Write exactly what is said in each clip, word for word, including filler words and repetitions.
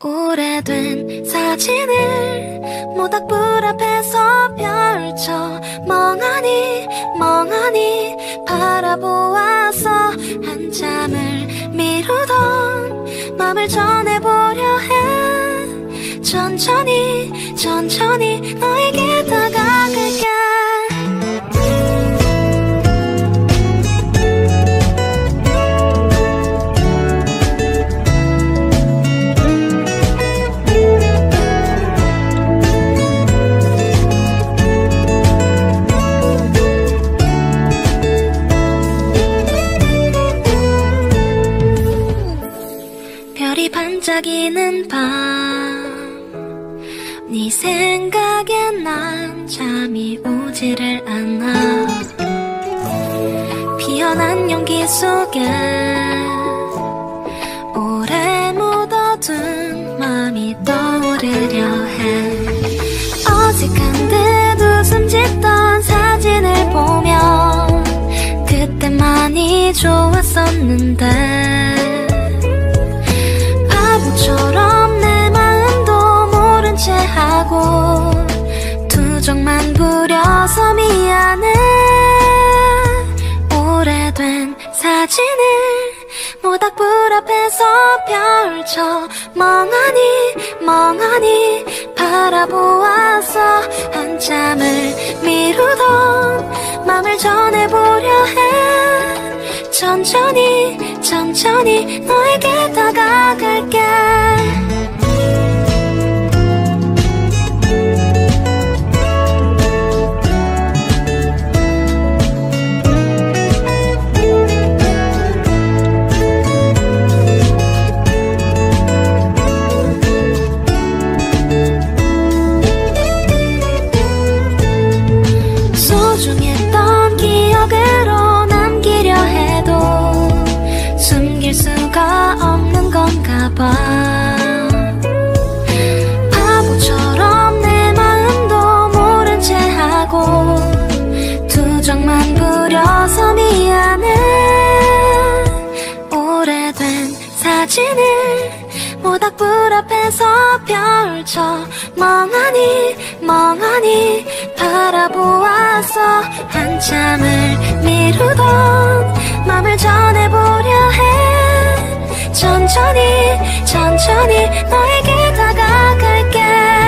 오래된 사진을 모닥불 앞에서 펼쳐 멍하니 멍하니 바라보아서 한참을 미루던 맘을 전해보려 해. 천천히 천천히 너에게 다가갈게. 별이 반짝이는 밤 네 생각에 난 잠이 오지를 않아. 피어난 용기 속에 오래 묻어둔 맘이 떠오르려 해. 어색한 듯 웃음 짓던 사진을 보면 그때 많이 좋았었는데 바보처럼 내 마음도 모른 채 하고 투정만 부려서 미안해. 오래된 사진을 모닥불 앞에서 펼쳐 멍하니 멍하니 바라보아서 한참을 미루던 맘을 전해보려 해. 천천히 천천히 너에게 다가갈게. 소중했던 기억으로 남기려 해도 숨길 수가 없는 건가 봐. 바보처럼 내 마음도 모른 채 하고 투정만 부려서 미안해. 오래된 사진을 모닥불 앞에서 펼쳐 멍하니 멍하니 바라보아서 한참을 미루던 맘을 전해보려 해. 천천히 천천히 너에게 다가갈게.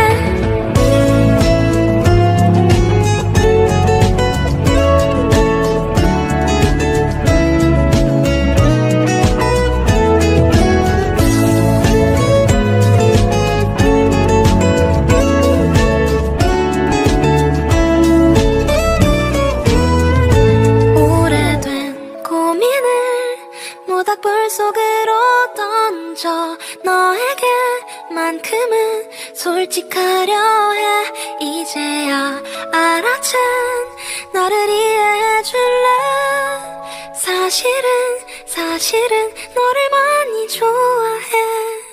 모닥불 속으로 던져 너에게만큼은 솔직하려 해. 이제야 알아챈 나를 이해해줄래. 사실은 사실은 너를 많이 좋아해.